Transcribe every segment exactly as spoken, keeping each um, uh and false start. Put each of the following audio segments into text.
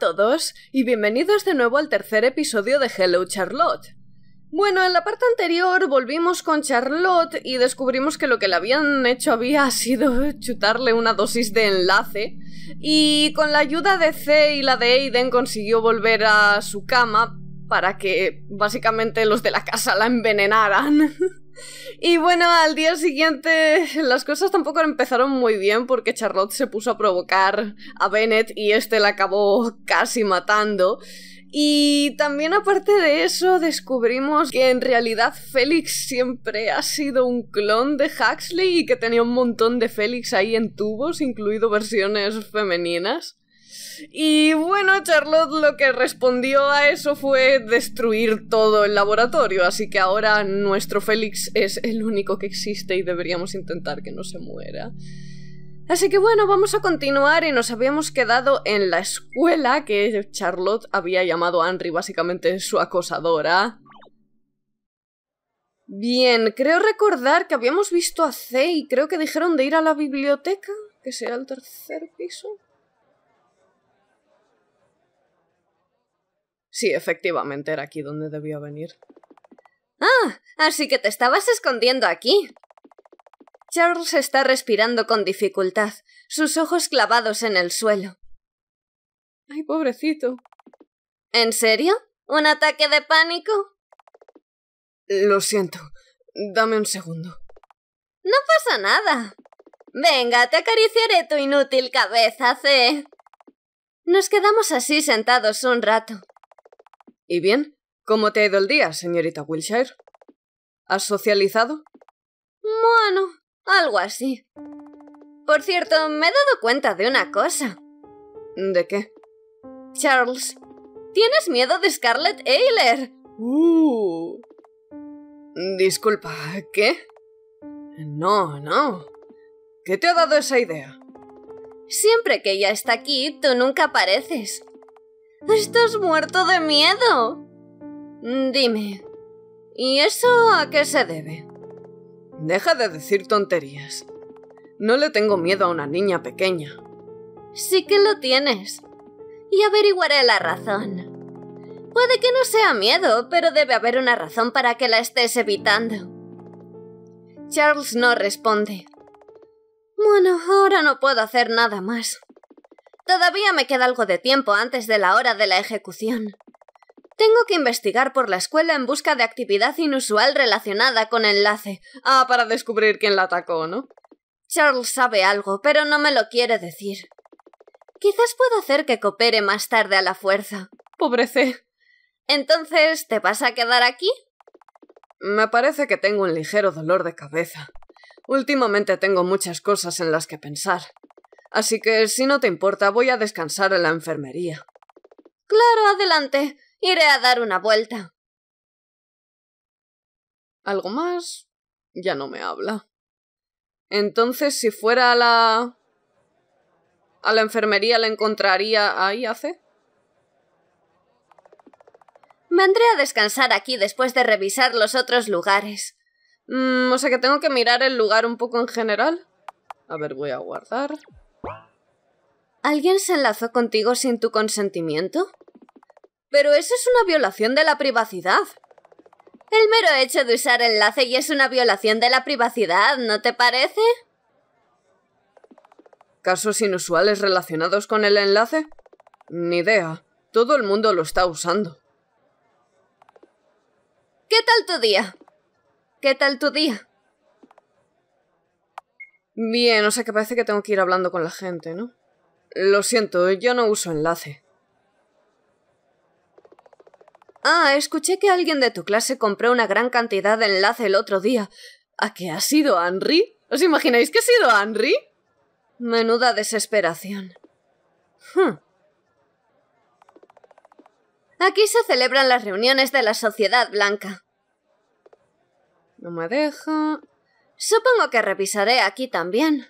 todos y bienvenidos de nuevo al tercer episodio de Hello Charlotte. Bueno, en la parte anterior volvimos con Charlotte y descubrimos que lo que le habían hecho había sido chutarle una dosis de enlace, y con la ayuda de C y la de Aiden consiguió volver a su cama para que básicamente los de la casa la envenenaran. Y bueno, al día siguiente las cosas tampoco empezaron muy bien porque Charlotte se puso a provocar a Bennett y este la acabó casi matando. Y también aparte de eso descubrimos que en realidad Felix siempre ha sido un clon de Huxley y que tenía un montón de Felix ahí en tubos, incluido versiones femeninas. Y bueno, Charlotte lo que respondió a eso fue destruir todo el laboratorio, así que ahora nuestro Félix es el único que existe y deberíamos intentar que no se muera. Así que bueno, vamos a continuar y nos habíamos quedado en la escuela que Charlotte había llamado a Henry básicamente su acosadora. Bien, creo recordar que habíamos visto a C y creo que dijeron de ir a la biblioteca, que será el tercer piso. Sí, efectivamente, era aquí donde debía venir. Ah, así que te estabas escondiendo aquí. Charles está respirando con dificultad, sus ojos clavados en el suelo. Ay, pobrecito. ¿En serio? ¿Un ataque de pánico? Lo siento. Dame un segundo. No pasa nada. Venga, te acariciaré tu inútil cabeza, C. Nos quedamos así sentados un rato. ¿Y bien? ¿Cómo te ha ido el día, señorita Wilshire? ¿Has socializado? Bueno, algo así. Por cierto, me he dado cuenta de una cosa. ¿De qué? Charles, ¿tienes miedo de Scarlett Ayler? Uh. Disculpa, ¿qué? No, no. ¿Qué te ha dado esa idea? Siempre que ella está aquí, tú nunca apareces. ¡Estás muerto de miedo! Dime, ¿y eso a qué se debe? Deja de decir tonterías. No le tengo miedo a una niña pequeña. Sí que lo tienes. Y averiguaré la razón. Puede que no sea miedo, pero debe haber una razón para que la estés evitando. Charles no responde. Bueno, ahora no puedo hacer nada más. Todavía me queda algo de tiempo antes de la hora de la ejecución. Tengo que investigar por la escuela en busca de actividad inusual relacionada con enlace. Ah, para descubrir quién la atacó, ¿no? Charles sabe algo, pero no me lo quiere decir. Quizás pueda hacer que coopere más tarde a la fuerza. Pobre C. ¿Entonces te vas a quedar aquí? Me parece que tengo un ligero dolor de cabeza. Últimamente tengo muchas cosas en las que pensar. Así que, si no te importa, voy a descansar en la enfermería. Claro, adelante. Iré a dar una vuelta. ¿Algo más? Ya no me habla. Entonces, si fuera a la... a la enfermería, ¿la encontraría ahí, a C? Vendré a descansar aquí después de revisar los otros lugares. Mm, o sea que tengo que mirar el lugar un poco en general. A ver, voy a guardar... ¿Alguien se enlazó contigo sin tu consentimiento? Pero eso es una violación de la privacidad. El mero hecho de usar enlace ya es una violación de la privacidad, ¿no te parece? ¿Casos inusuales relacionados con el enlace? Ni idea. Todo el mundo lo está usando. ¿Qué tal tu día? ¿Qué tal tu día? Bien, o sea que parece que tengo que ir hablando con la gente, ¿no? Lo siento, yo no uso enlace. Ah, escuché que alguien de tu clase compró una gran cantidad de enlace el otro día. ¿A qué ha sido Henry? ¿Os imagináis que ha sido Henry? Menuda desesperación. Hmm. Aquí se celebran las reuniones de la Sociedad Blanca. No me deja... Supongo que revisaré aquí también.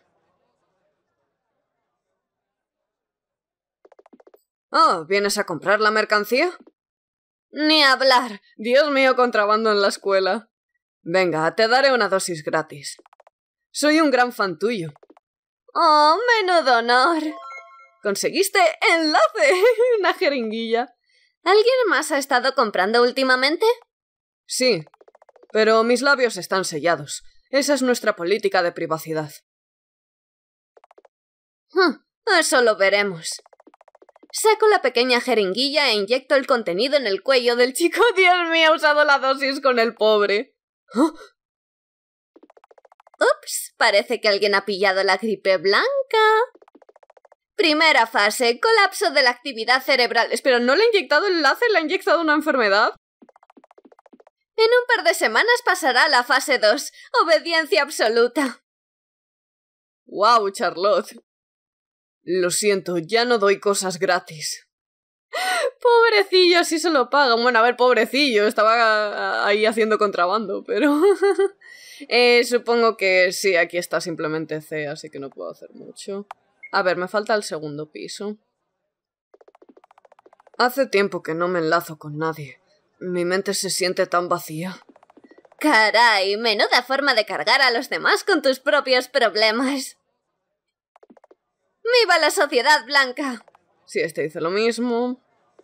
Oh, ¿vienes a comprar la mercancía? Ni hablar. Dios mío, contrabando en la escuela. Venga, te daré una dosis gratis. Soy un gran fan tuyo. Oh, menudo honor. ¡Conseguiste enlace! Una jeringuilla. ¿Alguien más ha estado comprando últimamente? Sí, pero mis labios están sellados. Esa es nuestra política de privacidad. Huh, eso lo veremos. Saco la pequeña jeringuilla e inyecto el contenido en el cuello del chico. Dios mío, ha usado la dosis con el pobre. ¿Oh? Ups, parece que alguien ha pillado la gripe blanca. Primera fase, colapso de la actividad cerebral. Espera, ¿no le ha inyectado el enlace? ¿Le ha inyectado una enfermedad? En un par de semanas pasará a la fase dos, obediencia absoluta. ¡Wow, Charlotte! Lo siento, ya no doy cosas gratis. Pobrecillo, sí se lo pagan. Bueno, a ver, pobrecillo, estaba ahí haciendo contrabando, pero... eh, supongo que sí, aquí está simplemente C, así que no puedo hacer mucho. A ver, me falta el segundo piso. Hace tiempo que no me enlazo con nadie. Mi mente se siente tan vacía. Caray, menuda forma de cargar a los demás con tus propios problemas. ¡Viva la sociedad blanca! Sí, este dice lo mismo.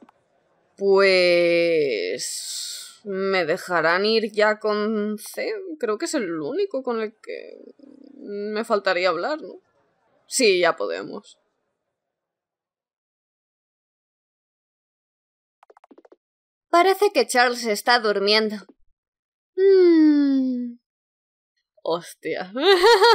Pues... ¿me dejarán ir ya con C? Creo que es el único con el que me faltaría hablar, ¿no? Sí, ya podemos. Parece que Charles está durmiendo. Mm. Hostia. mm,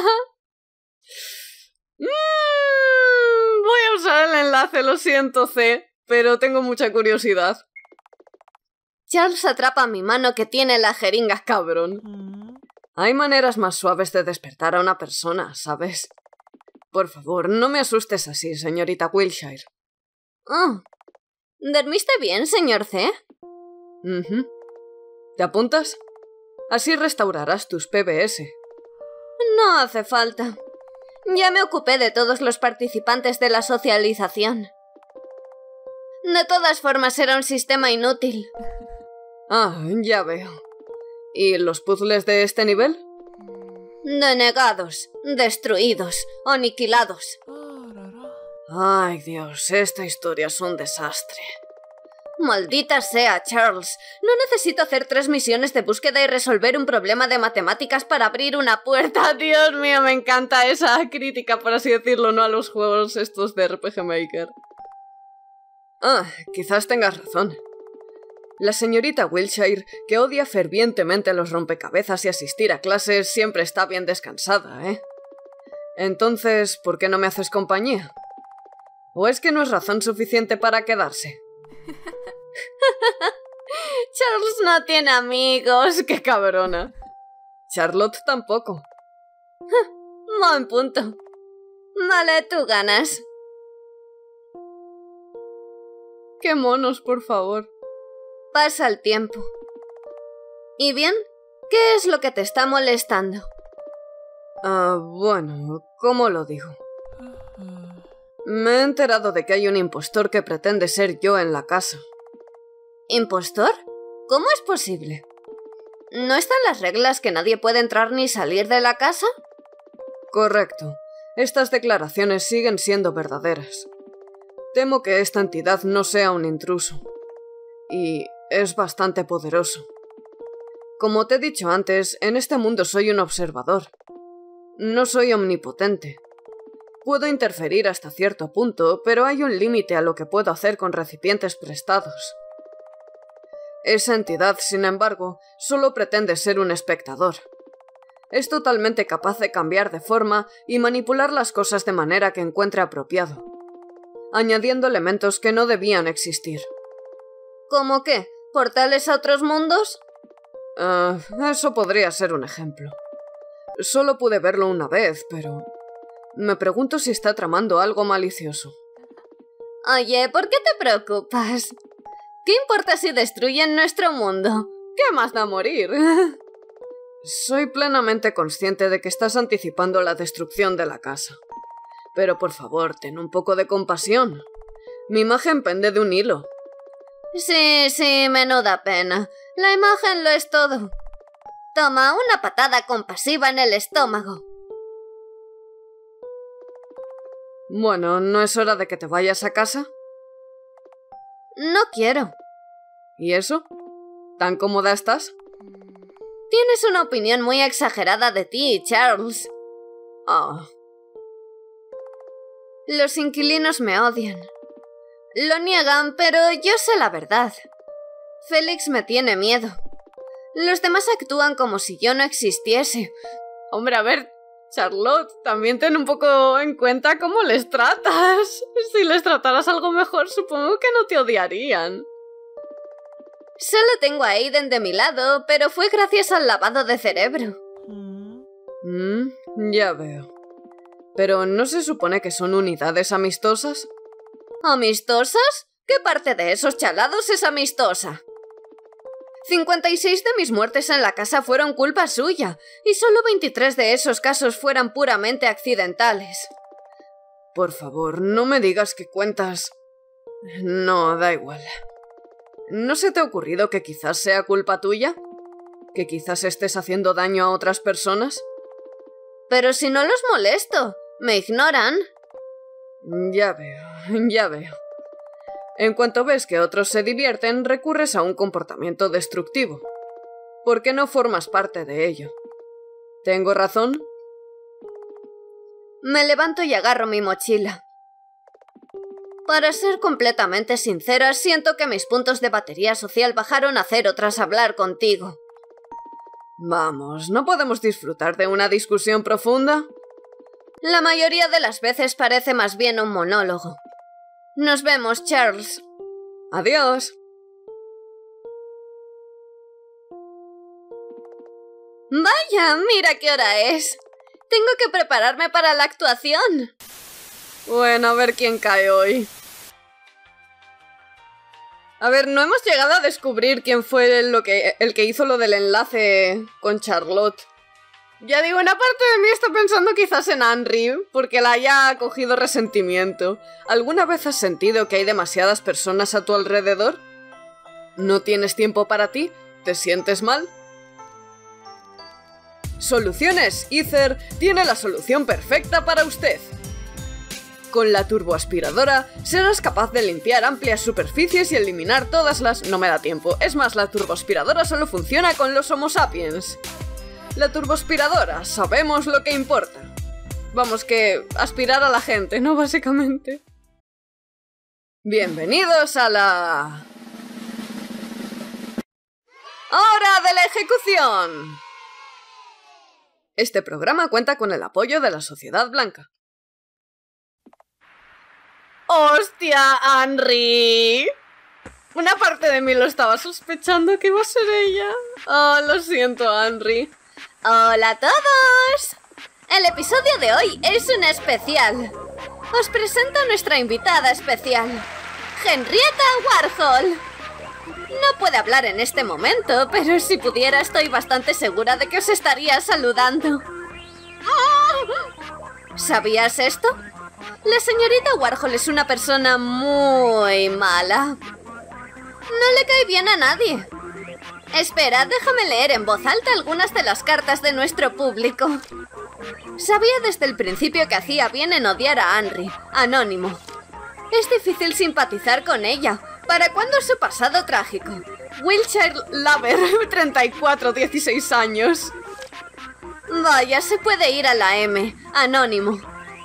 voy a usar el enlace, lo siento, C, pero tengo mucha curiosidad. Charles atrapa mi mano que tiene la jeringa. Cabrón. Mm. Hay maneras más suaves de despertar a una persona, ¿sabes? Por favor, no me asustes así, señorita Wilshire. Oh. ¿Dormiste bien, señor C? Uh-huh. ¿Te apuntas? Así restaurarás tus P B S. No hace falta. Ya me ocupé de todos los participantes de la socialización. De todas formas, era un sistema inútil. Ah, ya veo. ¿Y los puzzles de este nivel? Denegados, destruidos, aniquilados. Ay, Dios, esta historia es un desastre. Maldita sea, Charles. No necesito hacer tres misiones de búsqueda y resolver un problema de matemáticas para abrir una puerta. Dios mío, me encanta esa crítica, por así decirlo, no a los juegos estos de R P G Maker. Ah, quizás tengas razón. La señorita Wilshire, que odia fervientemente los rompecabezas y asistir a clases, siempre está bien descansada, ¿eh? Entonces, ¿por qué no me haces compañía? ¿O es que no es razón suficiente para quedarse? Charles no tiene amigos. ¡Qué cabrona! Charlotte tampoco. Buen punto. Vale, tú ganas. ¡Qué monos, por favor! Pasa el tiempo. ¿Y bien? ¿Qué es lo que te está molestando? Ah, uh, bueno, ¿cómo lo digo? Me he enterado de que hay un impostor que pretende ser yo en la casa. ¿Impostor? ¿Cómo es posible? ¿No están las reglas que nadie puede entrar ni salir de la casa? Correcto. Estas declaraciones siguen siendo verdaderas. Temo que esta entidad no sea un intruso. Y es bastante poderoso. Como te he dicho antes, en este mundo soy un observador. No soy omnipotente. Puedo interferir hasta cierto punto, pero hay un límite a lo que puedo hacer con recipientes prestados. Esa entidad, sin embargo, solo pretende ser un espectador. Es totalmente capaz de cambiar de forma y manipular las cosas de manera que encuentre apropiado, añadiendo elementos que no debían existir. ¿Cómo qué? ¿Portales a otros mundos? Uh, eso podría ser un ejemplo. Solo pude verlo una vez, pero... me pregunto si está tramando algo malicioso. Oye, ¿por qué te preocupas? ¿Qué importa si destruyen nuestro mundo? ¿Qué más da morir? Soy plenamente consciente de que estás anticipando la destrucción de la casa. Pero por favor, ten un poco de compasión. Mi imagen pende de un hilo. Sí, sí, menuda pena. La imagen lo es todo. Toma una patada compasiva en el estómago. Bueno, ¿no es hora de que te vayas a casa? No quiero. ¿Y eso? ¿Tan cómoda estás? Tienes una opinión muy exagerada de ti, Charles. Ah. Los inquilinos me odian. Lo niegan, pero yo sé la verdad. Félix me tiene miedo. Los demás actúan como si yo no existiese. Hombre, a ver, Charlotte, también ten un poco en cuenta cómo les tratas. Si les trataras algo mejor, supongo que no te odiarían. Solo tengo a Aiden de mi lado, pero fue gracias al lavado de cerebro. Mm, ya veo. ¿Pero no se supone que son unidades amistosas? ¿Amistosas? ¿Qué parte de esos chalados es amistosa? cincuenta y seis de mis muertes en la casa fueron culpa suya, y solo veintitrés de esos casos fueran puramente accidentales. Por favor, no me digas que cuentas... No, da igual. ¿No se te ha ocurrido que quizás sea culpa tuya? ¿Que quizás estés haciendo daño a otras personas? Pero si no los molesto, ¿me ignoran? Ya veo, ya veo. En cuanto ves que otros se divierten, recurres a un comportamiento destructivo. ¿Por qué no formas parte de ello? ¿Tengo razón? Me levanto y agarro mi mochila. Para ser completamente sincera, siento que mis puntos de batería social bajaron a cero tras hablar contigo. Vamos, ¿no podemos disfrutar de una discusión profunda? La mayoría de las veces parece más bien un monólogo. Nos vemos, Charles. Adiós. Vaya, mira qué hora es. Tengo que prepararme para la actuación. Bueno, a ver quién cae hoy. A ver, no hemos llegado a descubrir quién fue lo que, el que hizo lo del enlace con Charlotte. Ya digo, una parte de mí está pensando quizás en Henry, porque la haya cogido resentimiento. ¿Alguna vez has sentido que hay demasiadas personas a tu alrededor? ¿No tienes tiempo para ti? ¿Te sientes mal? Soluciones Ether tiene la solución perfecta para usted. Con la turboaspiradora serás capaz de limpiar amplias superficies y eliminar todas las... No me da tiempo. Es más, la turboaspiradora solo funciona con los Homo sapiens. La turboaspiradora, sabemos lo que importa. Vamos, que aspirar a la gente, ¿no? Básicamente. Bienvenidos a la... ¡Hora de la ejecución! Este programa cuenta con el apoyo de la Sociedad Blanca. ¡Hostia, Henry! Una parte de mí lo estaba sospechando que iba a ser ella. Oh, lo siento, Henry. ¡Hola a todos! El episodio de hoy es un especial. Os presento a nuestra invitada especial, Henrietta Warhol. No puede hablar en este momento, pero si pudiera estoy bastante segura de que os estaría saludando. ¿Sabías esto? La señorita Warhol es una persona muy mala. No le cae bien a nadie. Espera, déjame leer en voz alta algunas de las cartas de nuestro público. Sabía desde el principio que hacía bien en odiar a Henry, anónimo. Es difícil simpatizar con ella. ¿Para cuándo su pasado trágico? Wilshire Lover, treinta y cuatro, dieciséis años. Vaya, se puede ir a la M, anónimo.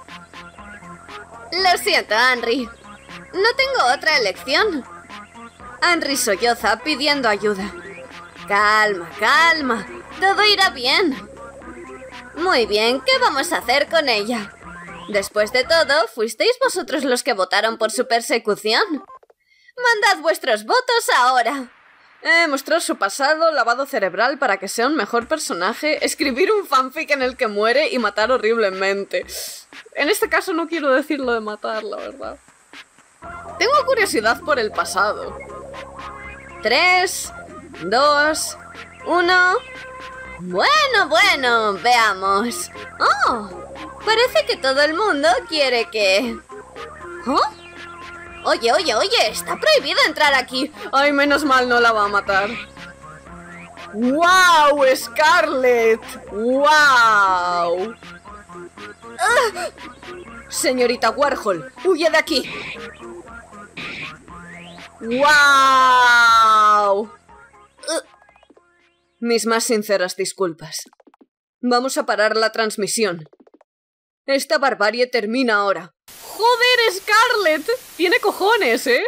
Lo siento, Henry. No tengo otra elección. Henry solloza pidiendo ayuda. Calma, calma. Todo irá bien. Muy bien, ¿qué vamos a hacer con ella? Después de todo, fuisteis vosotros los que votaron por su persecución. Mandad vuestros votos ahora. Eh, mostrar su pasado, lavado cerebral para que sea un mejor personaje, escribir un fanfic en el que muere y matar horriblemente. En este caso no quiero decir lo de matar, la verdad. Tengo curiosidad por el pasado. Tres, dos, uno... Bueno, bueno, veamos. Oh, parece que todo el mundo quiere que... ¿Oh? Oye, oye, oye, está prohibido entrar aquí. Ay, menos mal no la va a matar. ¡Wow, Scarlett! ¡Wow! Uh, Señorita Warhol, huye de aquí. ¡Guau! Uh. Mis más sinceras disculpas. Vamos a parar la transmisión. Esta barbarie termina ahora. ¡Joder, Scarlett! Tiene cojones, ¿eh?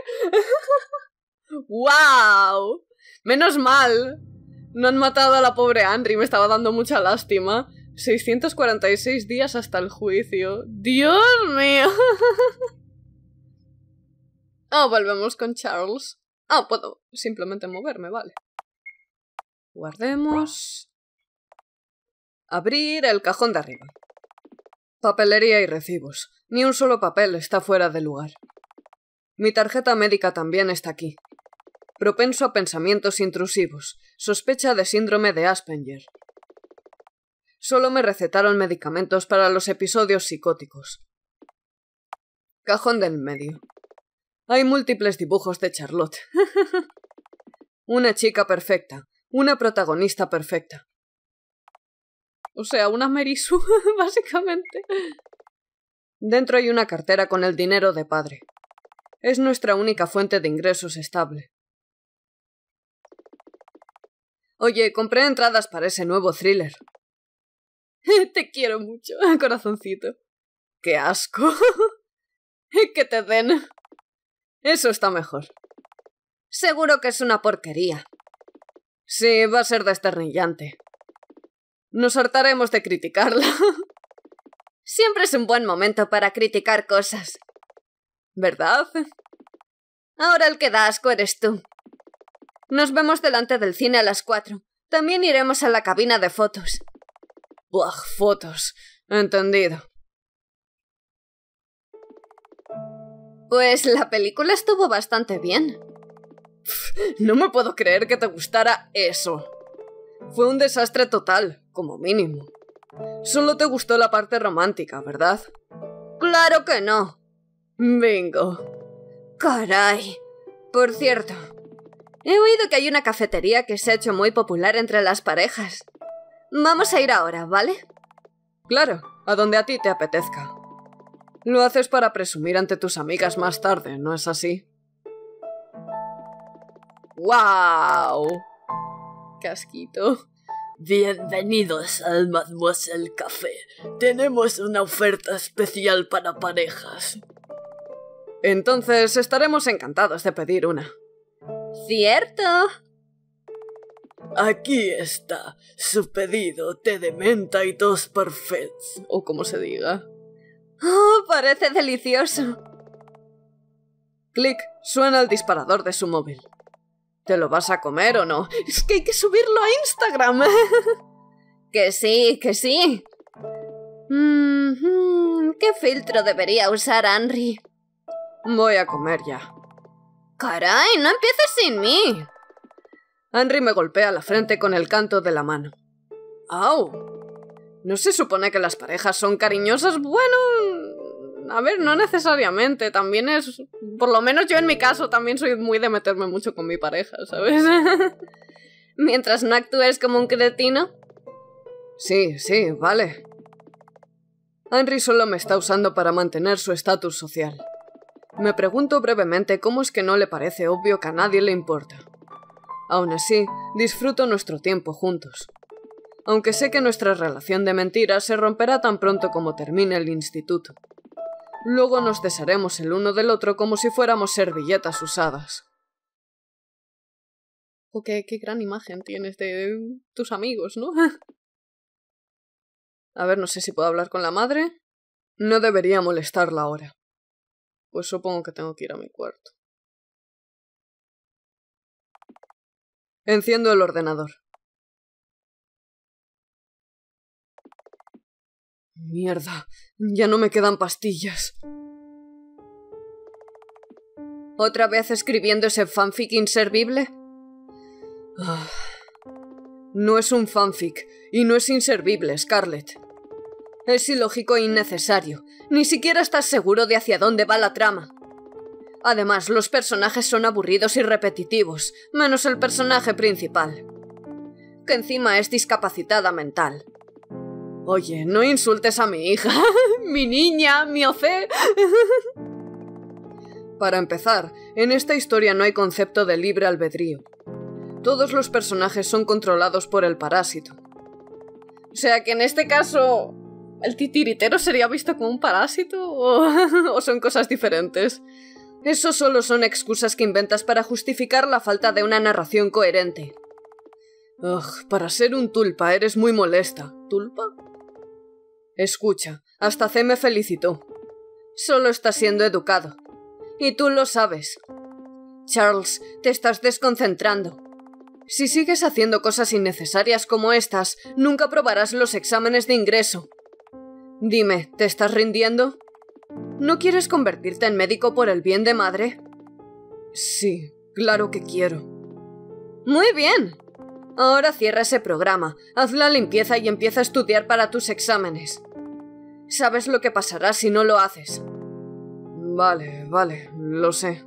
¡Guau! Menos mal. No han matado a la pobre Henry, me estaba dando mucha lástima. seiscientos cuarenta y seis días hasta el juicio. ¡Dios mío! Oh, volvemos con Charles. Ah, puedo simplemente moverme, vale. Guardemos. Abrir el cajón de arriba. Papelería y recibos. Ni un solo papel está fuera de lugar. Mi tarjeta médica también está aquí. Propenso a pensamientos intrusivos. Sospecha de síndrome de Asperger. Solo me recetaron medicamentos para los episodios psicóticos. Cajón del medio. Hay múltiples dibujos de Charlotte. Una chica perfecta. Una protagonista perfecta. O sea, una Mary Sue, básicamente. Dentro hay una cartera con el dinero de padre. Es nuestra única fuente de ingresos estable. Oye, compré entradas para ese nuevo thriller. Te quiero mucho, corazoncito. ¡Qué asco! Que te den. Eso está mejor. Seguro que es una porquería. Sí, va a ser desternillante. Nos hartaremos de criticarla. Siempre es un buen momento para criticar cosas. ¿Verdad? Ahora el que da asco eres tú. Nos vemos delante del cine a las cuatro. También iremos a la cabina de fotos. Buah, fotos. Entendido. Pues la película estuvo bastante bien. No me puedo creer que te gustara eso. Fue un desastre total, como mínimo. Solo te gustó la parte romántica, ¿verdad? ¡Claro que no! Bingo. Caray. Por cierto, he oído que hay una cafetería que se ha hecho muy popular entre las parejas. Vamos a ir ahora, ¿vale? Claro, a donde a ti te apetezca. Lo haces para presumir ante tus amigas más tarde, ¿no es así? ¡Guau! Casquito. Bienvenidos al Mademoiselle Café. Tenemos una oferta especial para parejas. Entonces estaremos encantados de pedir una. ¡Cierto! Aquí está su pedido, té de menta y tos parfaits. O como se diga. ¡Oh, parece delicioso! Clic, suena el disparador de su móvil. ¿Te lo vas a comer o no? Es que hay que subirlo a Instagram. Que sí, que sí. Mm-hmm. ¿Qué filtro debería usar Henry? Voy a comer ya. ¡Caray, no empieces sin mí! Henry me golpea la frente con el canto de la mano. ¡Au! ¿No se supone que las parejas son cariñosas? Bueno, a ver, no necesariamente. También es... Por lo menos yo en mi caso también soy muy de meterme mucho con mi pareja, ¿sabes? Mientras no actúes como un cretino. Sí, sí, vale. Henry solo me está usando para mantener su estatus social. Me pregunto brevemente cómo es que no le parece obvio que a nadie le importa. Aún así, disfruto nuestro tiempo juntos. Aunque sé que nuestra relación de mentiras se romperá tan pronto como termine el instituto. Luego nos desharemos el uno del otro como si fuéramos servilletas usadas. Oh, qué, qué gran imagen tienes de tus amigos, ¿no? A ver, no sé si puedo hablar con la madre. No debería molestarla ahora. Pues supongo que tengo que ir a mi cuarto. Enciendo el ordenador. Mierda, ya no me quedan pastillas. ¿Otra vez escribiendo ese fanfic inservible? Ah, no es un fanfic, y no es inservible, Scarlett. Es ilógico e innecesario. Ni siquiera estás seguro de hacia dónde va la trama. Además, los personajes son aburridos y repetitivos, menos el personaje principal, que encima es discapacitada mental. Oye, no insultes a mi hija, mi niña, mi Oce. Para empezar, en esta historia no hay concepto de libre albedrío. Todos los personajes son controlados por el parásito. O sea que en este caso, ¿el titiritero sería visto como un parásito? ¿O, o son cosas diferentes? Eso solo son excusas que inventas para justificar la falta de una narración coherente. Ugh, para ser un tulpa eres muy molesta. ¿Tulpa? Escucha, hasta C me felicitó. Solo estás siendo educado. Y tú lo sabes. Charles, te estás desconcentrando. Si sigues haciendo cosas innecesarias como estas, nunca aprobarás los exámenes de ingreso. Dime, ¿te estás rindiendo? ¿No quieres convertirte en médico por el bien de madre? Sí, claro que quiero. Muy bien. Ahora cierra ese programa, haz la limpieza y empieza a estudiar para tus exámenes. ¿Sabes lo que pasará si no lo haces? Vale, vale, lo sé.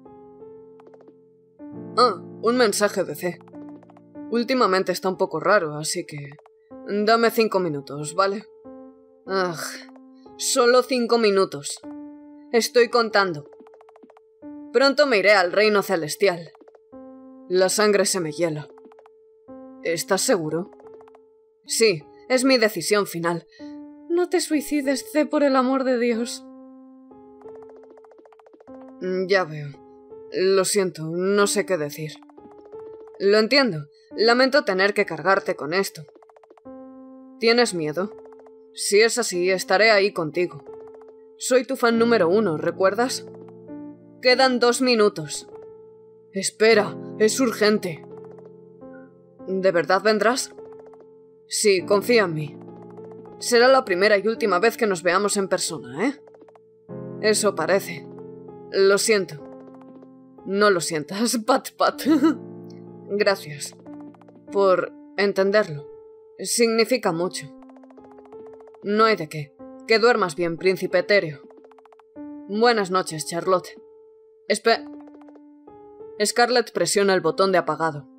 Ah, un mensaje de C. Últimamente está un poco raro, así que... Dame cinco minutos, ¿vale? Ugh, solo cinco minutos. Estoy contando. Pronto me iré al reino celestial. La sangre se me hiela. ¿Estás seguro? Sí, es mi decisión final. No te suicides, C, por el amor de Dios. Ya veo. Lo siento, no sé qué decir. Lo entiendo. Lamento tener que cargarte con esto. ¿Tienes miedo? Si es así, estaré ahí contigo. Soy tu fan número uno, ¿recuerdas? Quedan dos minutos. Espera, es urgente. ¿De verdad vendrás? Sí, confía en mí. Será la primera y última vez que nos veamos en persona, ¿eh? Eso parece. Lo siento. No lo sientas, pat pat. Gracias. Por entenderlo. Significa mucho. No hay de qué. Que duermas bien, príncipe etéreo. Buenas noches, Charlotte. Espe... Scarlett presiona el botón de apagado.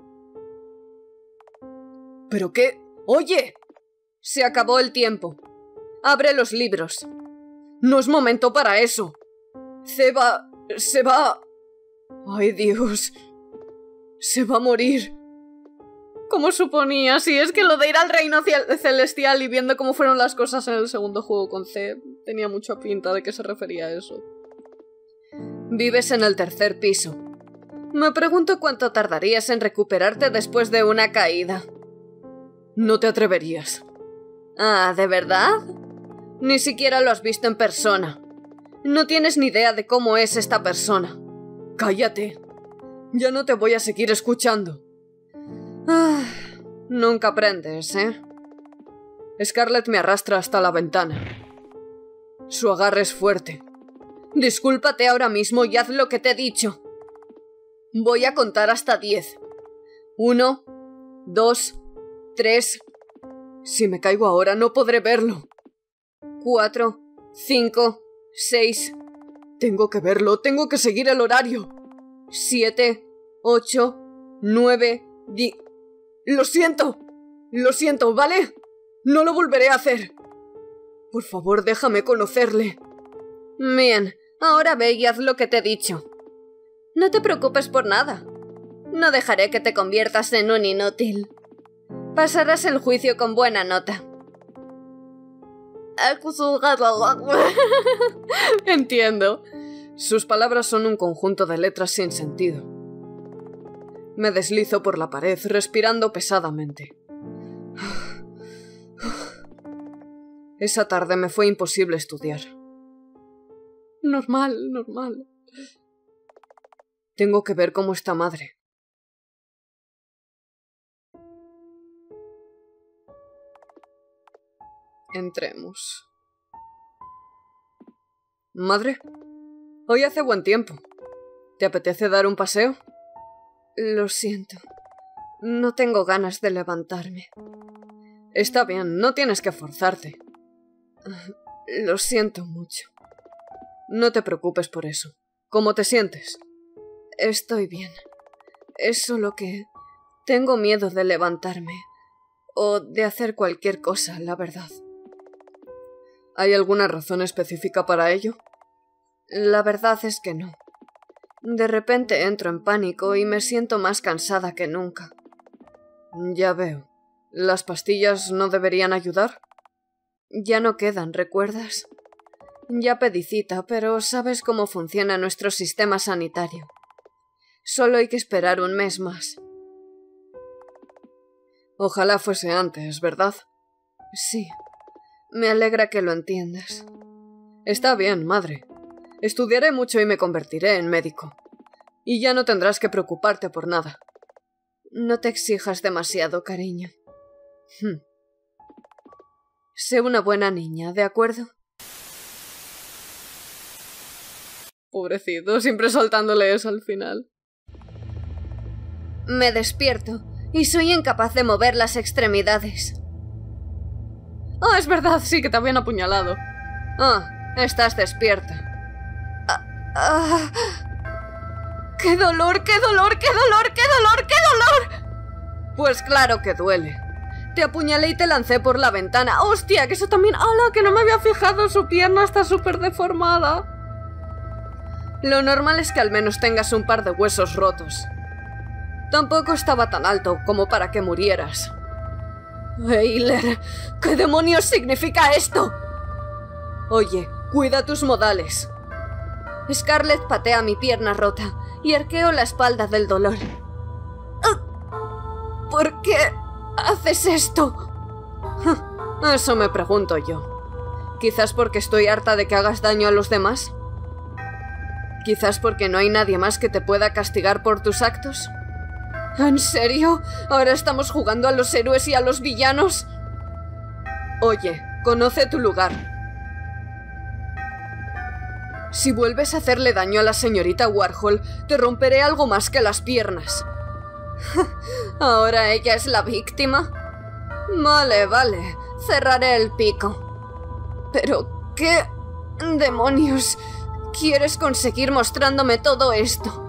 ¿Pero qué? ¡Oye! Se acabó el tiempo. Abre los libros. No es momento para eso. Se va... se va... ¡Ay, Dios! Se va a morir. Como suponía, si es que lo de ir al reino celestial y viendo cómo fueron las cosas en el segundo juego con C, tenía mucha pinta de que se refería a eso. Vives en el tercer piso. Me pregunto cuánto tardarías en recuperarte después de una caída. No te atreverías. Ah, ¿de verdad? Ni siquiera lo has visto en persona. No tienes ni idea de cómo es esta persona. Cállate. Ya no te voy a seguir escuchando. Ah, nunca aprendes, ¿eh? Scarlett me arrastra hasta la ventana. Su agarre es fuerte. Discúlpate ahora mismo y haz lo que te he dicho. Voy a contar hasta diez. Uno, dos, tres... Si me caigo ahora no podré verlo. Cuatro, cinco, seis... Tengo que verlo, tengo que seguir el horario. Siete, ocho, nueve, di... Lo siento, lo siento, ¿vale? No lo volveré a hacer. Por favor, déjame conocerle. Bien, ahora ve y haz lo que te he dicho. No te preocupes por nada. No dejaré que te conviertas en un inútil. Pasarás el juicio con buena nota. Entiendo. Sus palabras son un conjunto de letras sin sentido. Me deslizo por la pared, respirando pesadamente. Esa tarde me fue imposible estudiar. Normal, normal. Tengo que ver cómo está madre. Entremos. ¿Madre? Hoy hace buen tiempo. ¿Te apetece dar un paseo? Lo siento. No tengo ganas de levantarme. Está bien, no tienes que forzarte. Lo siento mucho. No te preocupes por eso. ¿Cómo te sientes? Estoy bien. Es solo que tengo miedo de levantarme. o de hacer cualquier cosa, la verdad. ¿Hay alguna razón específica para ello? La verdad es que no. De repente entro en pánico y me siento más cansada que nunca. Ya veo. ¿Las pastillas no deberían ayudar? Ya no quedan, ¿recuerdas? Ya pedí cita, pero sabes cómo funciona nuestro sistema sanitario. Solo hay que esperar un mes más. Ojalá fuese antes, ¿verdad? Sí. Me alegra que lo entiendas. Está bien, madre. Estudiaré mucho y me convertiré en médico. Y ya no tendrás que preocuparte por nada. No te exijas demasiado, cariño. Hm. Sé una buena niña, ¿de acuerdo? Pobrecito, siempre soltándole eso al final. Me despierto y soy incapaz de mover las extremidades. Ah, es verdad, sí que te habían apuñalado. Ah, estás despierta. Ah, ah. ¡Qué dolor, qué dolor, qué dolor, qué dolor, qué dolor! Pues claro que duele. Te apuñalé y te lancé por la ventana. ¡Hostia, que eso también! ¡Hala, que no me había fijado! Su pierna está súper deformada. Lo normal es que al menos tengas un par de huesos rotos. Tampoco estaba tan alto como para que murieras. Eiler, ¿qué demonios significa esto? Oye, cuida tus modales. Scarlett patea mi pierna rota y arqueo la espalda del dolor. ¿Por qué haces esto? Eso me pregunto yo. Quizás porque estoy harta de que hagas daño a los demás. Quizás porque no hay nadie más que te pueda castigar por tus actos. ¿En serio? ¿Ahora estamos jugando a los héroes y a los villanos? Oye, conoce tu lugar. Si vuelves a hacerle daño a la señorita Warhol, te romperé algo más que las piernas. ¿Ahora ella es la víctima? Vale, vale, cerraré el pico. ¿Pero qué demonios quieres conseguir mostrándome todo esto?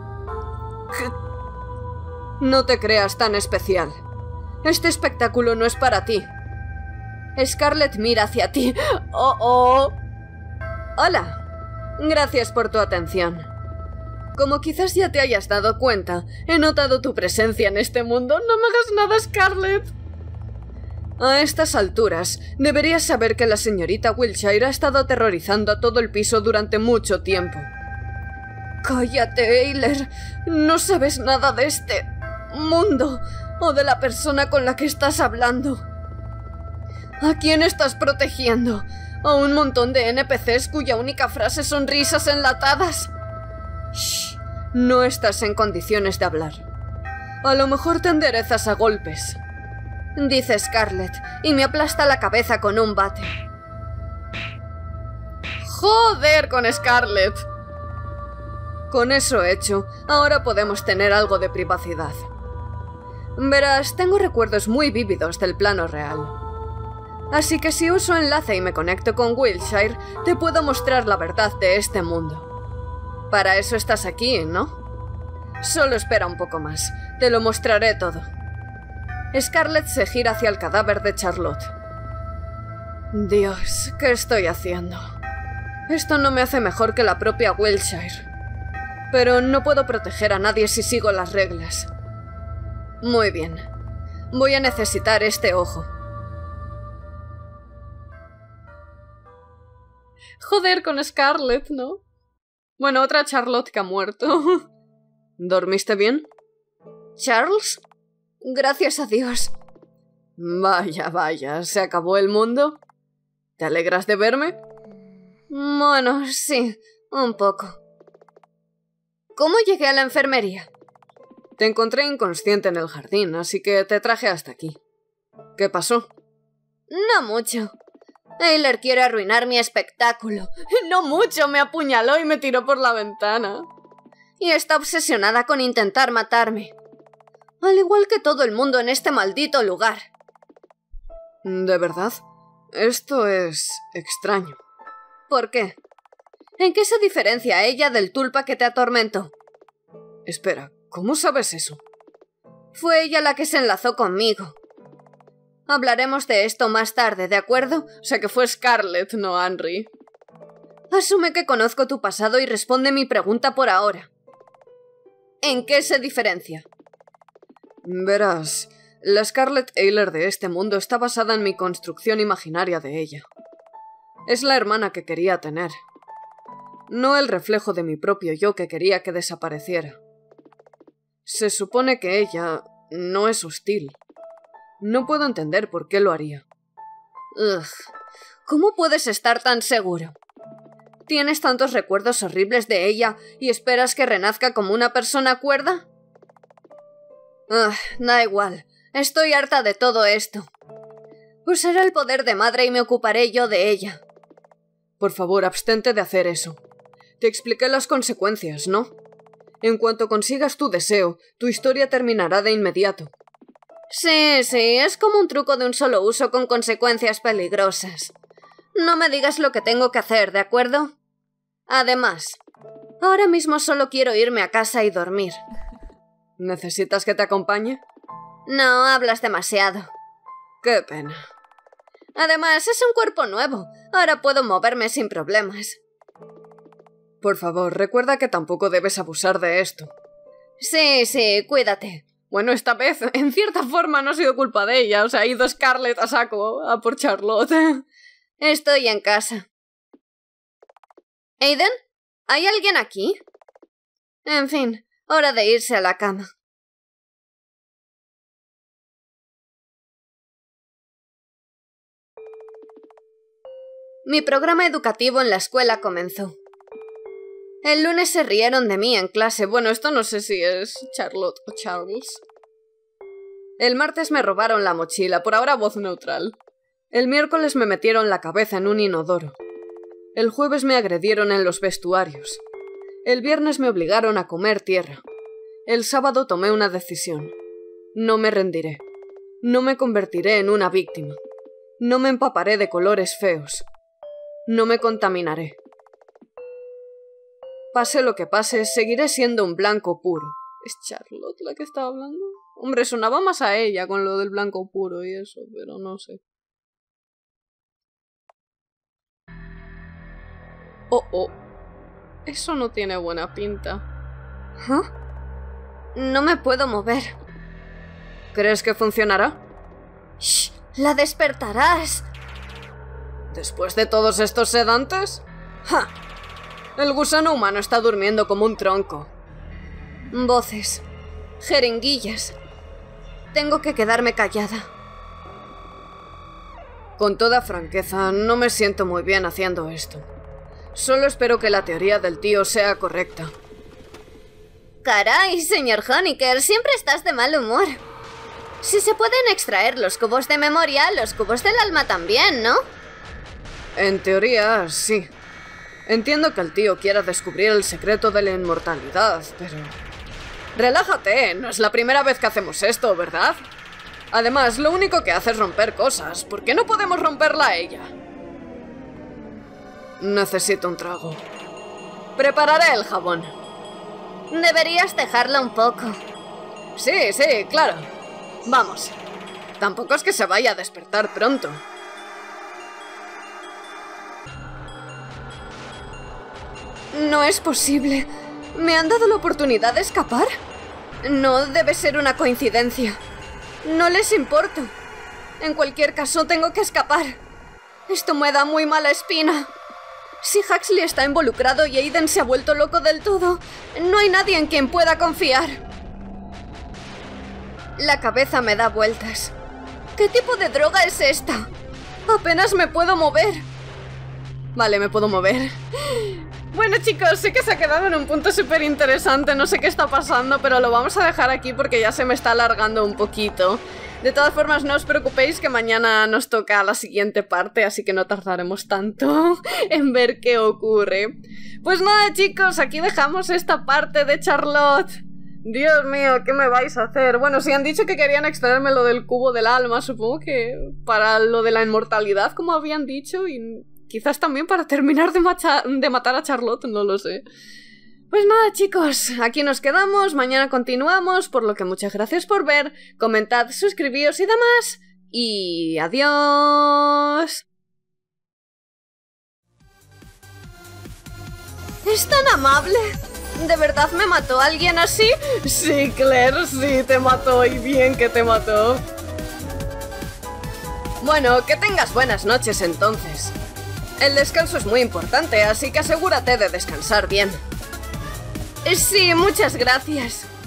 No te creas tan especial. Este espectáculo no es para ti. Scarlett mira hacia ti. ¡Oh, oh! Hola. Gracias por tu atención. Como quizás ya te hayas dado cuenta, he notado tu presencia en este mundo. No me hagas nada, Scarlett. A estas alturas, deberías saber que la señorita Wiltshire ha estado aterrorizando a todo el piso durante mucho tiempo. Cállate, Eiler. No sabes nada de este mundo o de la persona con la que estás hablando. ¿A quién estás protegiendo? ¿A un montón de N P Cs cuya única frase son risas enlatadas? Shh, no estás en condiciones de hablar. A lo mejor te enderezas a golpes, dice Scarlett, y me aplasta la cabeza con un bate. ¡Joder con Scarlett! Con eso hecho, ahora podemos tener algo de privacidad. Verás, tengo recuerdos muy vívidos del plano real. Así que si uso enlace y me conecto con Wiltshire, te puedo mostrar la verdad de este mundo. Para eso estás aquí, ¿no? Solo espera un poco más. Te lo mostraré todo. Scarlett se gira hacia el cadáver de Charlotte. Dios, ¿qué estoy haciendo? Esto no me hace mejor que la propia Wiltshire. Pero no puedo proteger a nadie si sigo las reglas. Muy bien. Voy a necesitar este ojo. Joder con Scarlett, ¿no? Bueno, otra Charlotte que ha muerto. ¿Dormiste bien? ¿Charles? Gracias a Dios. Vaya, vaya, ¿se acabó el mundo? ¿Te alegras de verme? Bueno, sí, un poco. ¿Cómo llegué a la enfermería? Te encontré inconsciente en el jardín, así que te traje hasta aquí. ¿Qué pasó? No mucho. Eiler quiere arruinar mi espectáculo. No mucho, me apuñaló y me tiró por la ventana. Y está obsesionada con intentar matarme. Al igual que todo el mundo en este maldito lugar. ¿De verdad? Esto es extraño. ¿Por qué? ¿En qué se diferencia ella del tulpa que te atormentó? Espera, ¿cómo sabes eso? Fue ella la que se enlazó conmigo. Hablaremos de esto más tarde, ¿de acuerdo? O sea que fue Scarlett, no Henry. Asume que conozco tu pasado y responde mi pregunta por ahora. ¿En qué se diferencia? Verás, la Scarlett Ayler de este mundo está basada en mi construcción imaginaria de ella. Es la hermana que quería tener. No el reflejo de mi propio yo que quería que desapareciera. Se supone que ella no es hostil. No puedo entender por qué lo haría. Ugh, ¿cómo puedes estar tan seguro? ¿Tienes tantos recuerdos horribles de ella y esperas que renazca como una persona cuerda? Ugh, da igual. Estoy harta de todo esto. Usaré el poder de madre y me ocuparé yo de ella. Por favor, abstente de hacer eso. Te expliqué las consecuencias, ¿no? En cuanto consigas tu deseo, tu historia terminará de inmediato. Sí, sí, es como un truco de un solo uso con consecuencias peligrosas. No me digas lo que tengo que hacer, ¿de acuerdo? Además, ahora mismo solo quiero irme a casa y dormir. ¿Necesitas que te acompañe? No, hablas demasiado. Qué pena. Además, es un cuerpo nuevo. Ahora puedo moverme sin problemas. Por favor, recuerda que tampoco debes abusar de esto. Sí, sí, cuídate. Bueno, esta vez, en cierta forma, no ha sido culpa de ella. O sea, ha ido Scarlett a saco a por Charlotte. Estoy en casa. ¿Aiden? ¿Hay alguien aquí? En fin, hora de irse a la cama. Mi programa educativo en la escuela comenzó. El lunes se rieron de mí en clase. Bueno, esto no sé si es Charlotte o Charles. El martes me robaron la mochila, por ahora voz neutral. El miércoles me metieron la cabeza en un inodoro. El jueves me agredieron en los vestuarios. El viernes me obligaron a comer tierra. El sábado tomé una decisión. No me rendiré. No me convertiré en una víctima. No me empaparé de colores feos. No me contaminaré. Pase lo que pase, seguiré siendo un blanco puro. ¿Es Charlotte la que estaba hablando? Hombre, sonaba más a ella con lo del blanco puro y eso, pero no sé. Oh, oh. Eso no tiene buena pinta. ¿Ah? No me puedo mover. ¿Crees que funcionará? ¡Shh! ¡La despertarás! ¿Después de todos estos sedantes? ¡Ja! El gusano humano está durmiendo como un tronco. Voces. Jeringuillas. Tengo que quedarme callada. Con toda franqueza, no me siento muy bien haciendo esto. Solo espero que la teoría del tío sea correcta. Caray, señor Honecker, siempre estás de mal humor. Si se pueden extraer los cubos de memoria, los cubos del alma también, ¿no? En teoría, sí. Entiendo que el tío quiera descubrir el secreto de la inmortalidad, pero... Relájate, no es la primera vez que hacemos esto, ¿verdad? Además, lo único que hace es romper cosas. ¿Por qué no podemos romperla a ella? Necesito un trago. Prepararé el jabón. Deberías dejarla un poco. Sí, sí, claro. Vamos. Tampoco es que se vaya a despertar pronto. No es posible. ¿Me han dado la oportunidad de escapar? No debe ser una coincidencia. No les importo. En cualquier caso, tengo que escapar. Esto me da muy mala espina. Si Huxley está involucrado y Aiden se ha vuelto loco del todo, no hay nadie en quien pueda confiar. La cabeza me da vueltas. ¿Qué tipo de droga es esta? Apenas me puedo mover. Vale, me puedo mover. Bueno, chicos, sé que se ha quedado en un punto súper interesante. No sé qué está pasando, pero lo vamos a dejar aquí porque ya se me está alargando un poquito. De todas formas, no os preocupéis que mañana nos toca la siguiente parte, así que no tardaremos tanto en ver qué ocurre. Pues nada, chicos, aquí dejamos esta parte de Charlotte. Dios mío, ¿qué me vais a hacer? Bueno, si han dicho que querían extraerme lo del cubo del alma, supongo que para lo de la inmortalidad, como habían dicho, y quizás también para terminar de, macha de matar a Charlotte, no lo sé. Pues nada, chicos, aquí nos quedamos, mañana continuamos, por lo que muchas gracias por ver, comentad, suscribíos y demás, Y adiós. Es tan amable. ¿De verdad me mató alguien así? Sí, Claire, sí, te mató y bien que te mató. Bueno, que tengas buenas noches entonces. El descanso es muy importante, así que asegúrate de descansar bien. Sí, muchas gracias.